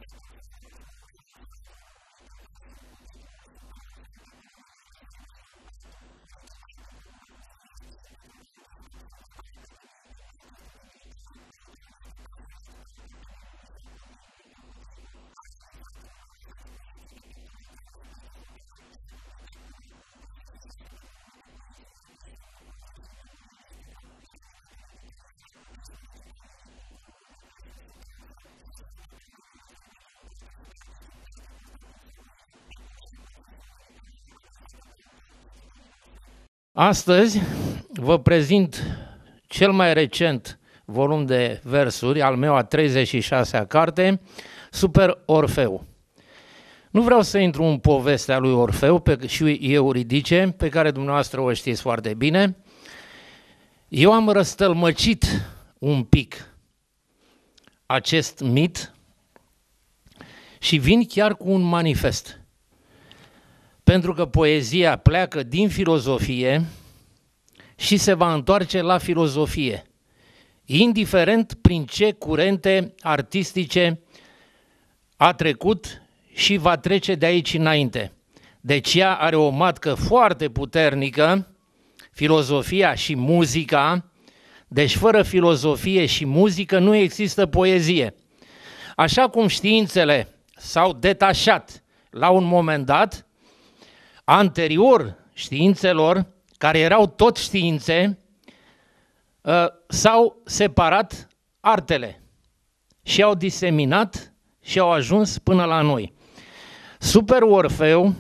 Astăzi vă prezint cel mai recent volum de versuri, al meu a 36-a carte, Super Orfeu. Nu vreau să intru în povestea lui Orfeu și Euridice, pe care dumneavoastră o știți foarte bine. Eu am răstălmăcit un pic acest mit și vin chiar cu un manifest. Pentru că poezia pleacă din filozofie și se va întoarce la filozofie, indiferent prin ce curente artistice a trecut și va trece de aici înainte. Deci ea are o matcă foarte puternică, filozofia și muzica, deci fără filozofie și muzică nu există poezie. Așa cum științele s-au detașat la un moment dat, anterior științelor, care erau tot științe, s-au separat artele și au diseminat și au ajuns până la noi. Super Orfeu,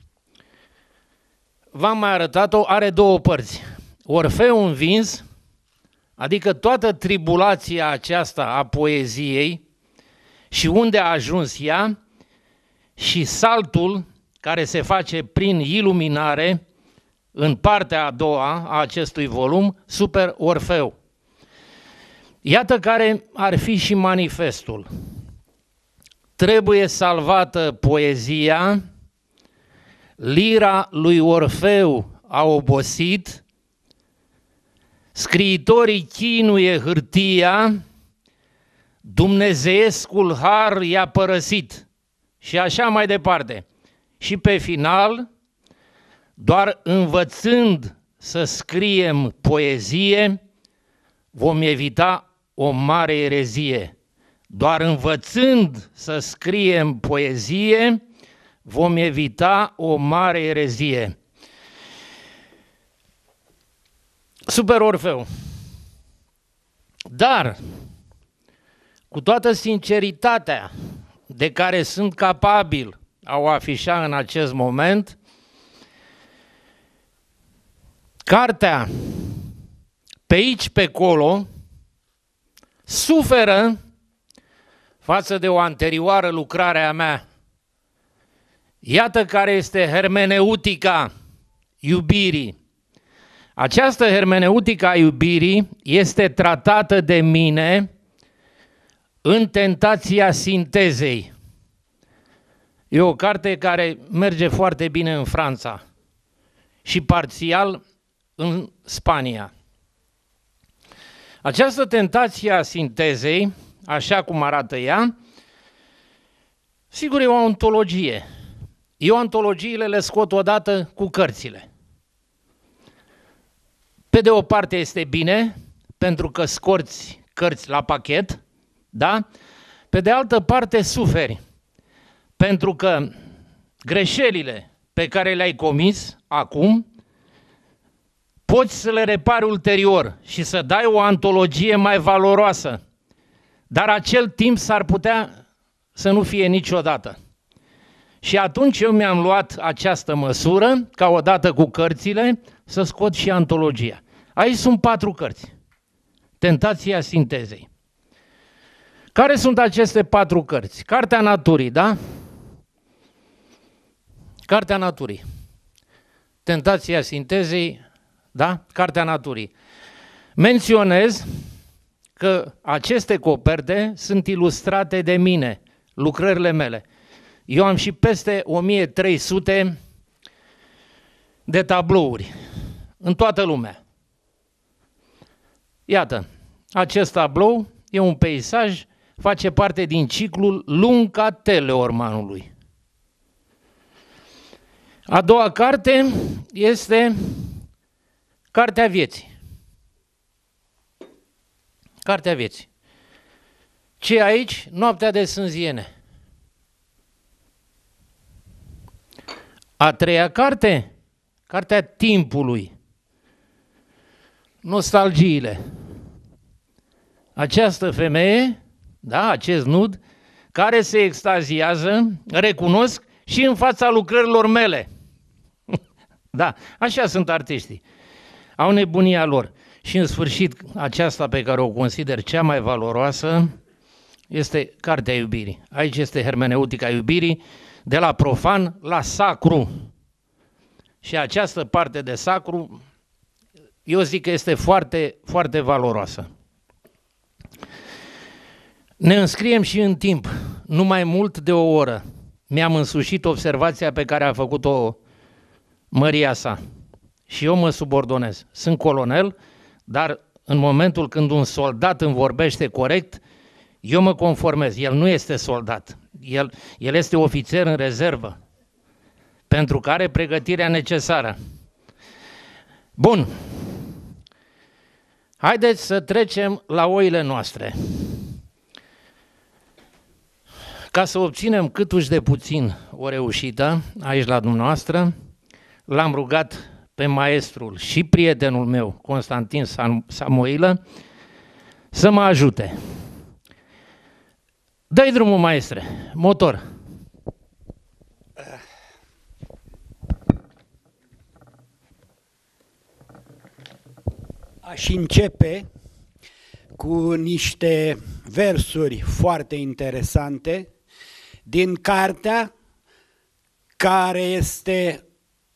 v-am mai arătat-o, are două părți. Orfeu învins, adică toată tribulația aceasta a poeziei și unde a ajuns ea, și saltul care se face prin iluminare în partea a doua a acestui volum, Super Orfeu. Iată care ar fi și manifestul. Trebuie salvată poezia, lira lui Orfeu a obosit, scriitorii chinuie hârtia, dumnezeiescul har i-a părăsit și așa mai departe. Și pe final, doar învățând să scriem poezie, vom evita o mare erezie. Doar învățând să scriem poezie, vom evita o mare erezie. Super Orfeu. Dar, cu toată sinceritatea de care sunt capabil a o afișa în acest moment, cartea pe aici, pe acolo, suferă față de o anterioară lucrare a mea. Iată care este hermeneutica iubirii. Această hermeneutica a iubirii este tratată de mine în Tentația sintezei. E o carte care merge foarte bine în Franța și parțial în Spania. Această tentație a sintezei, așa cum arată ea, sigur e o antologie. Eu antologiile le scot odată cu cărțile. Pe de o parte este bine, pentru că scoți cărți la pachet, da? Pe de altă parte suferi, pentru că greșelile pe care le-ai comis acum, poți să le repari ulterior și să dai o antologie mai valoroasă, dar acel timp s-ar putea să nu fie niciodată. Și atunci eu mi-am luat această măsură, ca odată cu cărțile, să scot și antologia. Aici sunt 4 cărți. Tentația sintezei. Care sunt aceste 4 cărți? Cartea naturii, da? Cartea naturii. Tentația sintezei, da? Cartea naturii. Menționez că aceste coperte sunt ilustrate de mine, lucrările mele. Eu am și peste 1300 de tablouri în toată lumea. Iată, acest tablou e un peisaj face parte din ciclul lung ca Teleormanului. A doua carte este Cartea Vieții. Cartea Vieții. Ce aici? Noaptea de sânziene. A treia carte? Cartea Timpului. Nostalgiile. Această femeie, da, acest nud, care se extaziază, recunosc, și în fața lucrărilor mele. Da, așa sunt artiștii. Au nebunia lor. Și în sfârșit, aceasta pe care o consider cea mai valoroasă este Cartea Iubirii. Aici este hermeneutica iubirii, de la profan la sacru. Și această parte de sacru, eu zic că este foarte, foarte valoroasă. Ne înscriem și în timp, nu mai mult de o oră. Mi-am însușit observația pe care a făcut-o măria sa și eu mă subordonez. Sunt colonel, dar în momentul când un soldat îmi vorbește corect, eu mă conformez. El nu este soldat, el este ofițer în rezervă, pentru care are pregătirea necesară. Bun, haideți să trecem la oile noastre. Ca să obținem câtuși de puțin o reușită aici la dumneavoastră, l-am rugat pe maestrul și prietenul meu, Constantin Samoilă, să mă ajute. Dă-i drumul, maestre, motor. Aș începe cu niște versuri foarte interesante din cartea care este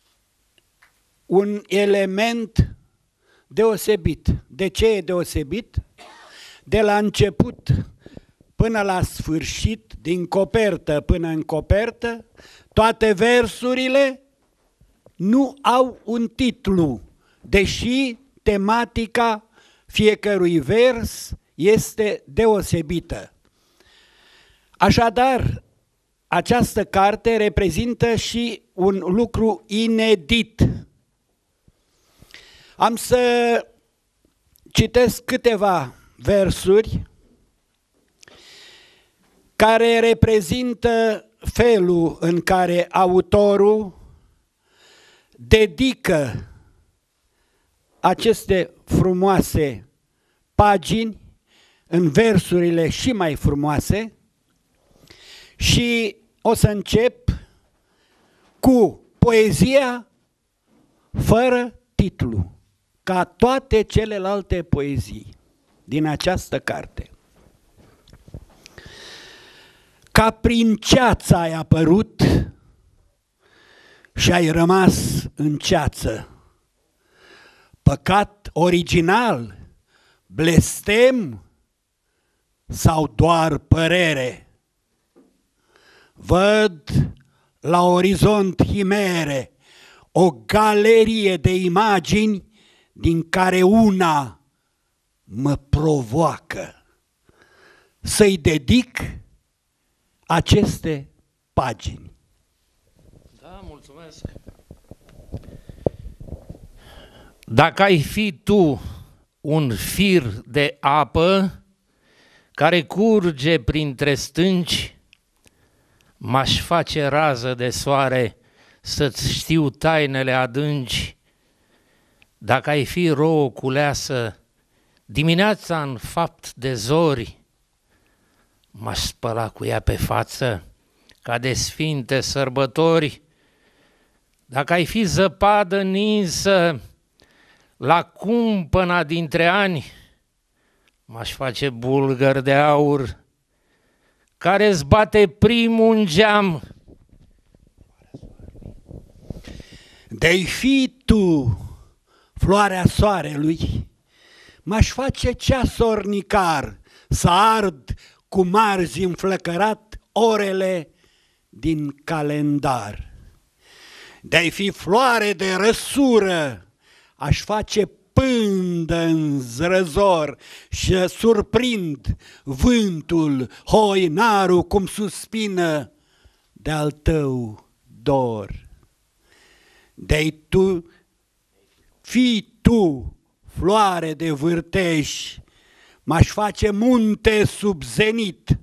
un element deosebit. De ce e deosebit? De la început până la sfârșit, din copertă până în copertă, toate versurile nu au un titlu, deși tematica fiecărui vers este deosebită. Așadar, această carte reprezintă și un lucru inedit. Am să citesc câteva versuri care reprezintă felul în care autorul dedică aceste frumoase pagini în versurile și mai frumoase și o să încep cu poezia fără titlu, ca toate celelalte poezii din această carte. Ca prin ceață ai apărut și ai rămas în ceață. Păcat original, blestem sau doar părere? Văd la orizont himere, o galerie de imagini din care una mă provoacă să-i dedic aceste pagini. Da, mulțumesc. Dacă ai fi tu un fir de apă care curge printre stânci, m-aș face rază de soare să-ți știu tainele adânci. Dacă ai fi rouă culeasă, dimineața în fapt de zori, m-aș spăla cu ea pe față ca de sfinte sărbători. Dacă ai fi zăpadă ninsă la cumpăna dintre ani, m-aș face bulgăr de aur care-ți bate primul în geam. De-ai fi tu floarea soarelui, m-aș face ceasornicar să ard cu marzi înflăcărat orele din calendar. De-ai fi floare de răsură, aș face pândă în zrăzor și surprind vântul, hoinarul cum suspină de-al tău dor. De-ai tu, fii tu, floare de vârtej, m-aș face munte sub zenit,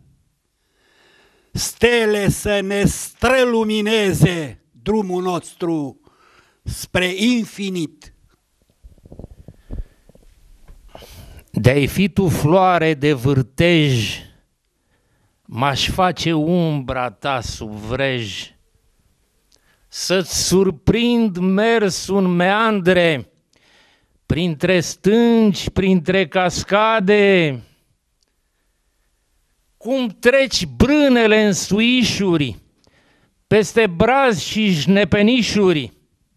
stele să ne strălumineze drumul nostru spre infinit. De-ai fi tu floare de vârtej, m-aș face umbra ta sub vrej, să-ți surprind mersul în meandre, printre stânci, printre cascade, cum treci brânele în suișuri, peste brazi și jnepenișuri,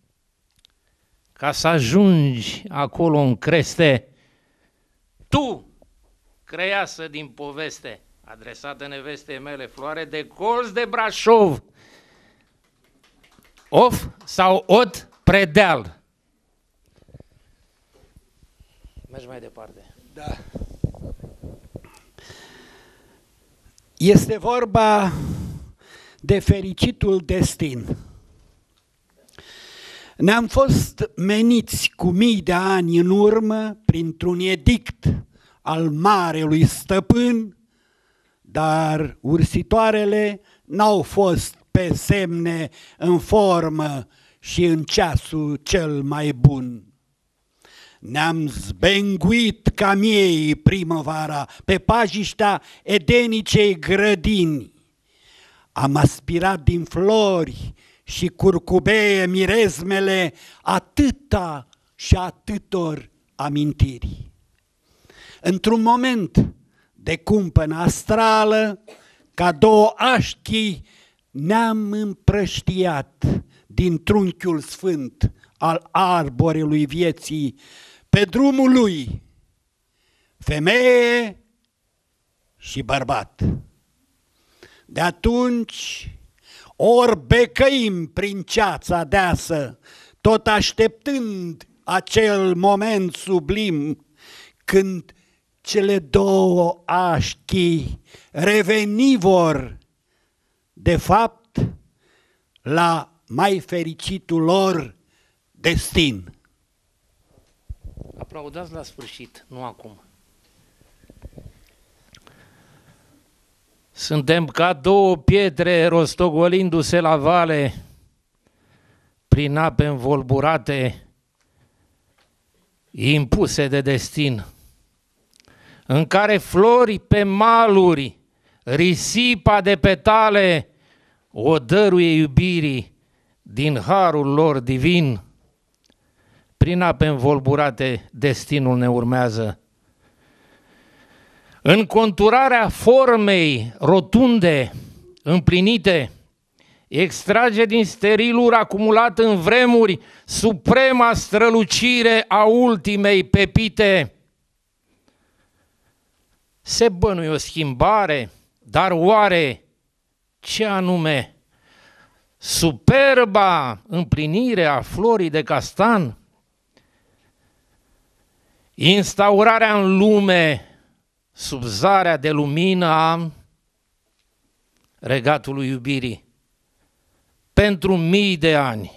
ca să ajungi acolo în creste, tu, creiasă din poveste, adresată nevestei mele, floare de colț de Brașov, of sau ot predeal. Mergi mai departe. Da. Este vorba de fericitul destin. Ne-am fost meniți cu mii de ani în urmă printr-un edict al marelui stăpân, dar ursitoarele n-au fost pe semne în formă și în ceasul cel mai bun. Ne-am zbenguit ca miei primăvara pe pajiștea edenicei grădini. Am aspirat din flori și curcubeie mirezmele atâta și atâtor amintiri. Într-un moment de cumpănă astrală, ca două așchii, ne-am împrăștiat din trunchiul sfânt al arborelui vieții, pe drumul lui, femeie și bărbat. De atunci, ori becăim prin ceața deasă, tot așteptând acel moment sublim, când cele două așchii reveni vor, de fapt, la mai fericitul lor destin. Aplaudați la sfârșit, nu acum. Suntem ca două pietre rostogolindu-se la vale, prin ape învolburate, impuse de destin, în care flori pe maluri, risipa de petale, o dăruie iubirii din harul lor divin. Prin ape învolburate destinul ne urmează. În conturarea formei rotunde, împlinite, extrage din sterilul acumulat în vremuri suprema strălucire a ultimei pepite. Se bănuie o schimbare, dar oare ce anume? Superba împlinire a florii de castan? Instaurarea în lume sub zarea de lumină a regatului iubirii pentru mii de ani.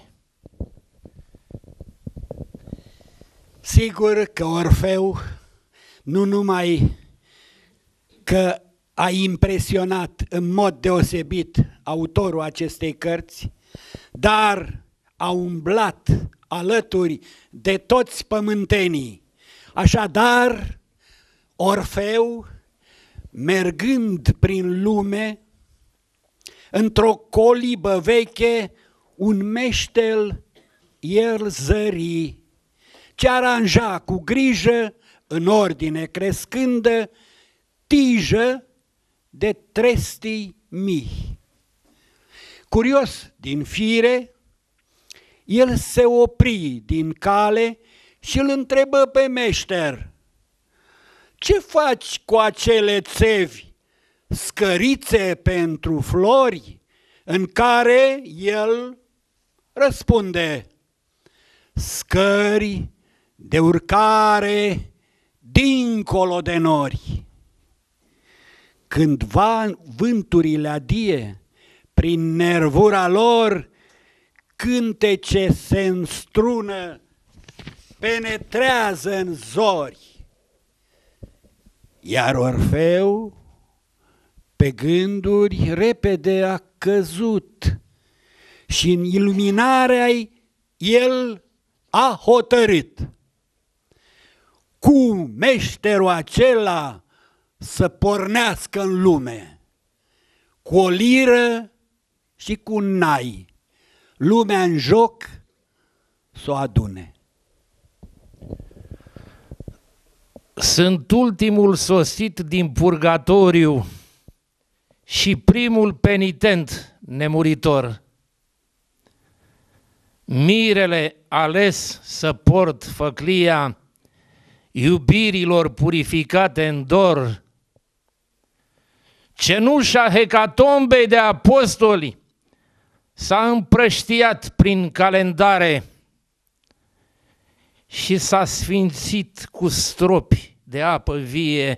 Sigur că Orfeu nu numai că a impresionat în mod deosebit autorul acestei cărți, dar a umblat alături de toți pământenii. Așadar, Orfeu, mergând prin lume, într-o colibă veche, un meștel el zări, ce aranja cu grijă, în ordine crescândă, tijă de trestii mii. Curios din fire, el se opri din cale și îl întrebă pe meșter: ce faci cu acele țevi, scărițe pentru flori? În care el răspunde: scări de urcare dincolo de nori. Când vânturile adie prin nervura lor, cântece se înstrună, penetrează în zori. Iar Orfeu pe gânduri repede a căzut și în iluminarea el a hotărât cu meșterul acela să pornească în lume, cu o liră și cu un nai, lumea în joc să o adune. Sunt ultimul sosit din purgatoriu și primul penitent nemuritor. Mirele ales să port făclia iubirilor purificate în dor. Cenușa hecatombei de apostoli s-a împrăștiat prin calendare și s-a sfințit cu stropi de apă vie.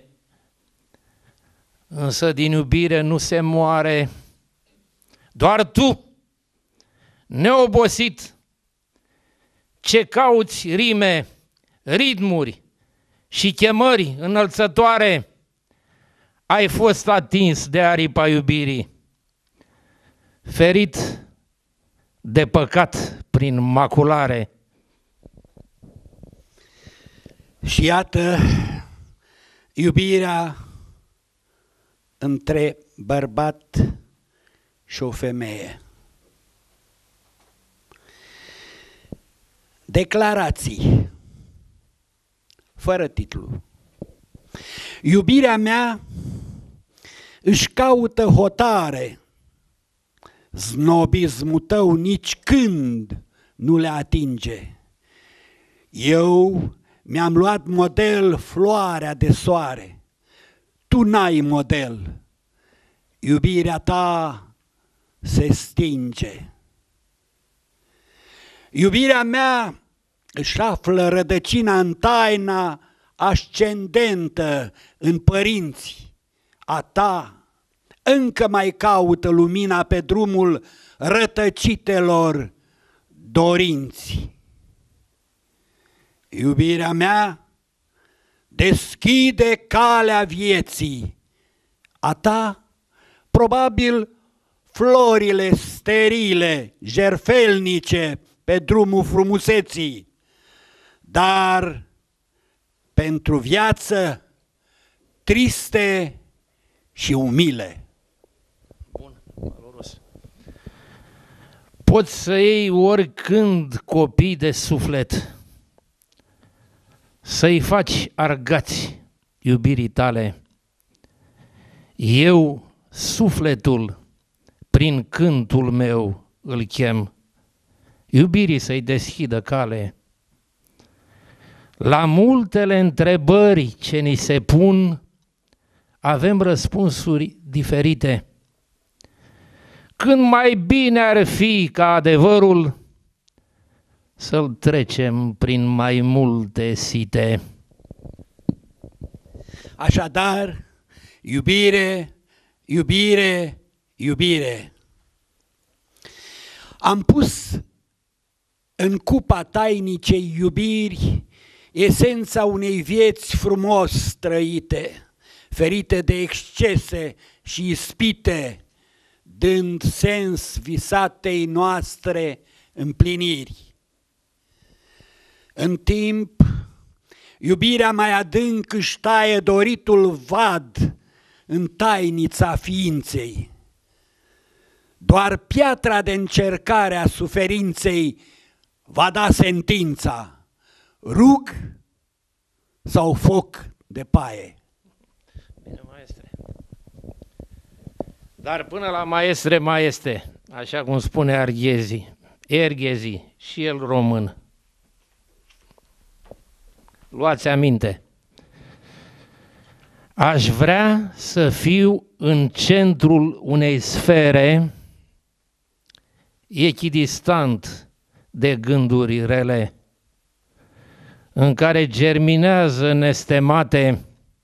Însă din iubire nu se moare. Doar tu, neobosit, ce cauți rime, ritmuri și chemări înălțătoare, ai fost atins de aripa iubirii, ferit de păcat prin maculare. Și iată iubirea între bărbat și o femeie. Declarații fără titlu. Iubirea mea își caută hotare, snobismul tău nici când nu le atinge. Eu mi-am luat model floarea de soare, tu n-ai model, iubirea ta se stinge. Iubirea mea își află rădăcina în taina ascendentă în părinți, a ta încă mai caută lumina pe drumul rătăcitelor dorinți. Iubirea mea deschide calea vieții, a ta probabil florile sterile, jerfelnice pe drumul frumuseții, dar pentru viață triste și umile. Bun, valoros. Poți să iei oricând copii de suflet, să-i faci argați iubirii tale. Eu, sufletul, prin cântul meu îl chem, iubirii să-i deschidă cale. La multele întrebări ce ni se pun, avem răspunsuri diferite. Când mai bine ar fi ca adevărul să-l trecem prin mai multe site. Așadar, iubire, iubire, iubire. Am pus în cupa tainicei iubiri esența unei vieți frumos trăite, ferite de excese și ispite, dând sens visatei noastre împliniri. În timp, iubirea mai adânc își taie doritul vad în tainița ființei. Doar piatra de încercare a suferinței va da sentința, rug sau foc de paie. Bine, maestre. Dar până la maestre mai este, așa cum spune Erghezi, și el român. Luați aminte. Aș vrea să fiu în centrul unei sfere echidistant de gânduri rele. în care germinează nestemate,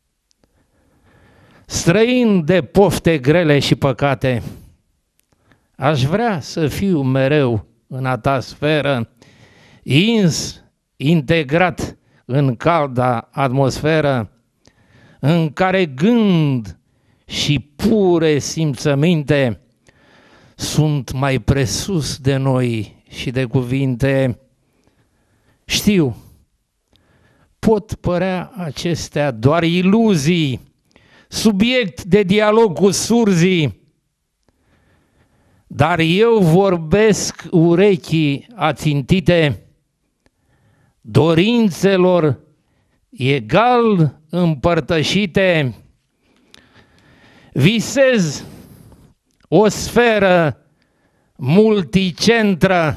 străin de pofte grele și păcate. Aș vrea să fiu mereu în a ta sferă, ins, integrat în calda atmosferă, în care gând și pure simțăminte sunt mai presus de noi și de cuvinte. Știu, pot părea acestea doar iluzii, subiect de dialog cu surzii, dar eu vorbesc urechii ațintite dorințelor egal împărtășite. Visez o sferă multicentră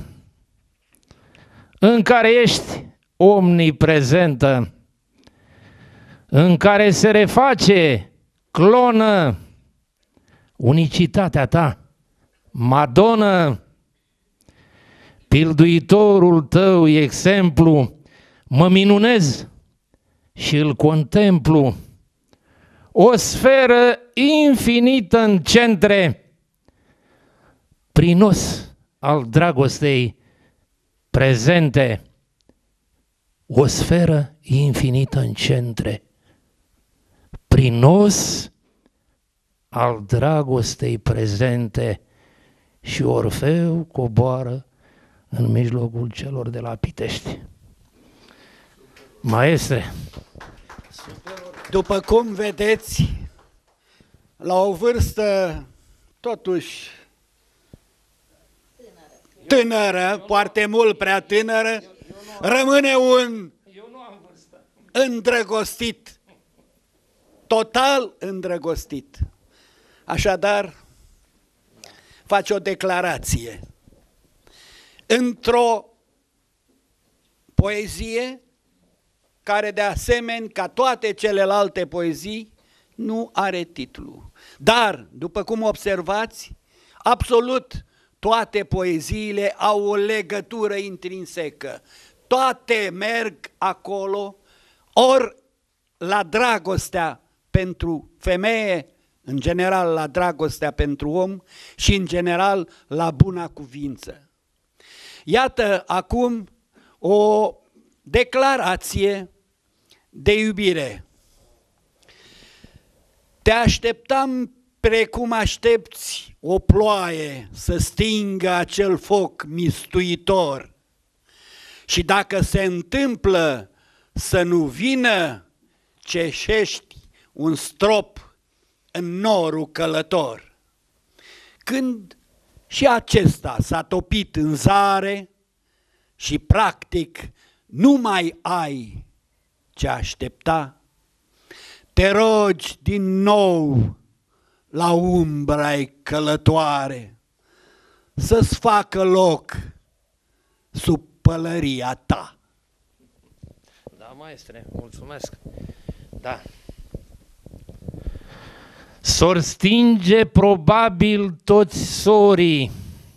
în care ești omniprezentă, în care se reface, clonă unicitatea ta, Madonă. Pilduitorul tău exemplu, mă minunez și îl contemplu. O sferă infinită în centre, prinos al dragostei prezente. O sferă infinită în centre, prinos al dragostei prezente. Și Orfeu coboară în mijlocul celor de la Pitești. Maestre! După cum vedeți, la o vârstă totuși tânără, foarte mult prea tânără, rămâne un îndrăgostit, total îndrăgostit. Așadar, face o declarație. Într-o poezie care de asemenea, ca toate celelalte poezii, nu are titlu. Dar, după cum observați, absolut toate poeziile au o legătură intrinsecă. Toate merg acolo, ori la dragostea pentru femeie, în general la dragostea pentru om și în general la buna cuvință. Iată acum o declarație de iubire. Te așteptam precum aștepți o ploaie să stingă acel foc mistuitor. Și dacă se întâmplă să nu vină, ceșești un strop în norul călător. Când și acesta s-a topit în zare și practic nu mai ai ce aștepta, te rogi din nou la umbra-i călătoare să-ți facă loc sub pălăria ta. Da, maestre, mulțumesc. Da. S-or stinge probabil toți sorii,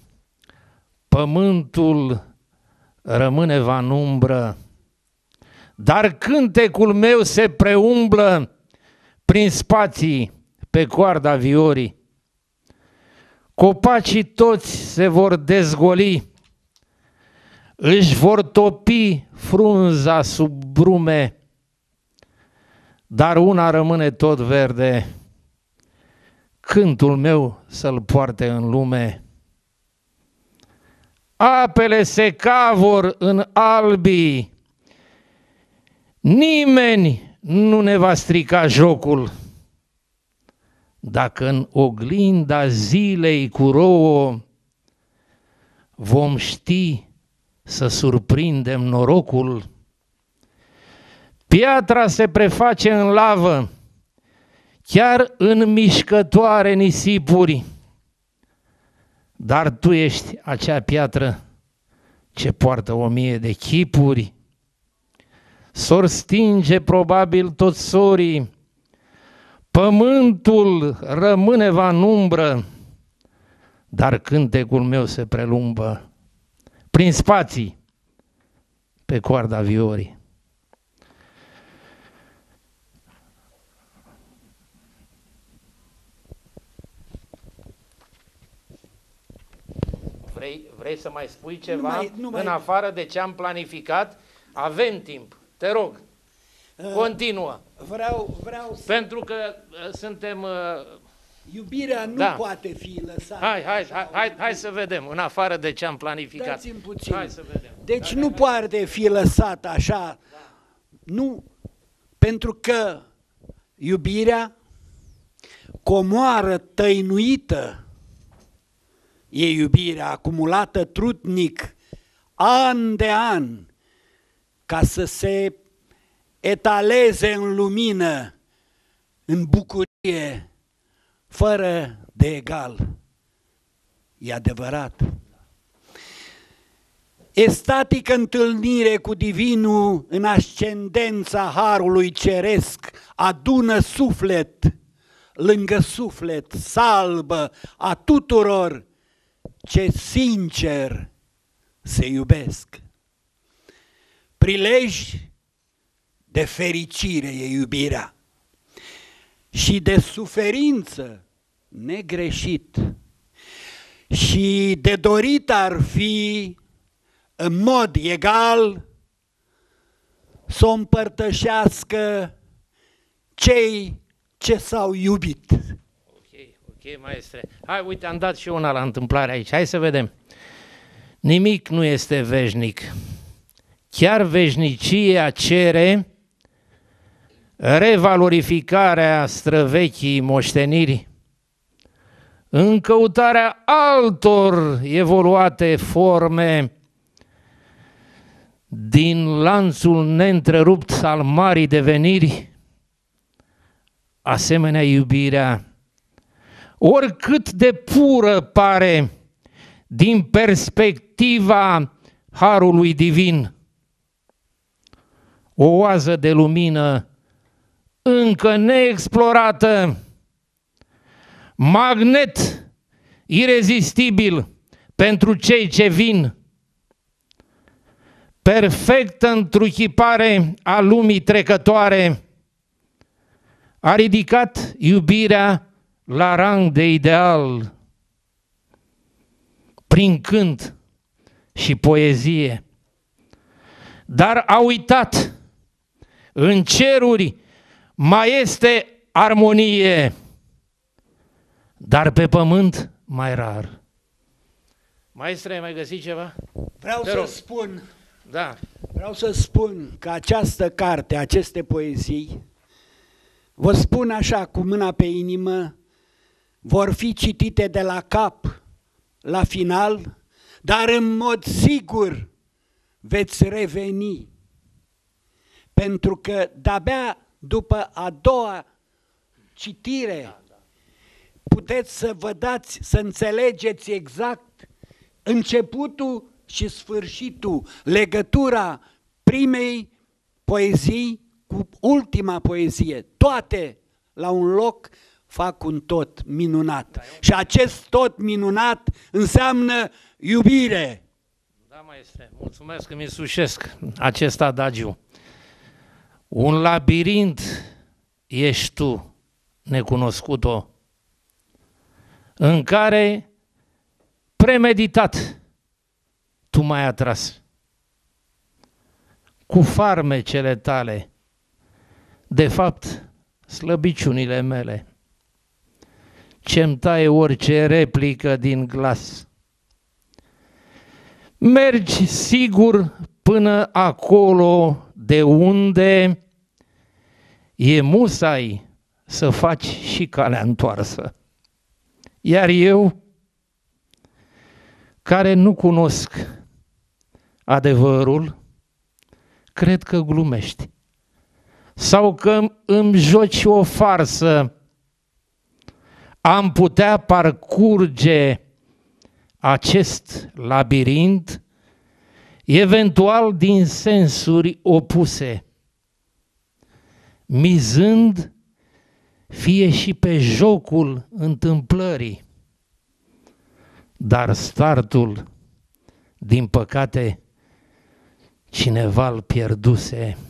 pământul rămâne va în umbră, dar cântecul meu se preumblă prin spații pe coarda viorii. Copacii toți se vor dezgoli, își vor topi frunza sub brume, dar una rămâne tot verde, cântul meu să-l poarte în lume. Apele se cavor în albii, nimeni nu ne va strica jocul. Dacă în oglinda zilei cu rouă vom ști să surprindem norocul, piatra se preface în lavă, chiar în mișcătoare nisipuri, dar tu ești acea piatră ce poartă 1000 de chipuri. S-or stinge probabil toți sorii, pământul rămâne va în umbră, dar cântecul meu se prelumbă prin spații pe coarda viorii. Vrei să mai spui ceva Nu mai... în afară de ce am planificat? Avem timp, te rog, continuă. Vreau să... Pentru că suntem... Iubirea nu poate fi lăsată. Hai să vedem, în afară de ce am planificat. Dați-mi puțin. Hai să vedem. Deci nu poate fi lăsată așa. Nu, pentru că iubirea comoară tăinuită e iubirea acumulată trutnic, an de an, ca să se etaleze în lumină, în bucurie, fără de egal. E adevărat. Estatică întâlnire cu Divinul în ascendența Harului Ceresc adună suflet lângă suflet, salbă a tuturor ce sincer se iubesc. Prilej de fericire e iubirea și de suferință negreșit și de dorit ar fi în mod egal să o împărtășească cei ce s-au iubit. Ok, maestre. Hai, uite, am dat și una la întâmplare aici. Hai să vedem. Nimic nu este veșnic. Chiar veșnicia cere revalorificarea străvechii moșteniri în căutarea altor evoluate forme din lanțul neîntrerupt al marii deveniri. Asemenea, iubirea, oricât de pură pare din perspectiva Harului Divin, o oază de lumină încă neexplorată, magnet irezistibil pentru cei ce vin, perfectă întruchipare a lumii trecătoare, a ridicat iubirea la rang de ideal prin cânt și poezie, dar a uitat în ceruri mai este armonie, dar pe pământ mai rar. Maestre, ai mai găsit ceva? Vreau să spun, da. Vreau să spun că această carte, aceste poezii, vă spun așa cu mâna pe inimă, vor fi citite de la cap la final, dar în mod sigur veți reveni, pentru că de-abia după a doua citire puteți să vă dați, să înțelegeți exact începutul și sfârșitul, legătura primei poezii cu ultima poezie. Toate la un loc fac un tot minunat. Și acest tot minunat înseamnă iubire. Da, maestre, mulțumesc că mi sușesc acest adagiu. Un labirint ești tu, necunoscut-o, în care premeditat tu m-ai atras cu farmecele tale, de fapt slăbiciunile mele, ce-mi taie orice replică din glas. Mergi sigur până acolo de unde e musai să faci și calea întoarsă. Iar eu, care nu cunosc adevărul, cred că glumești sau că îmi joci o farsă. Am putea parcurge acest labirint eventual din sensuri opuse, mizând fie și pe jocul întâmplării, dar startul, din păcate, cineva îl pierduse.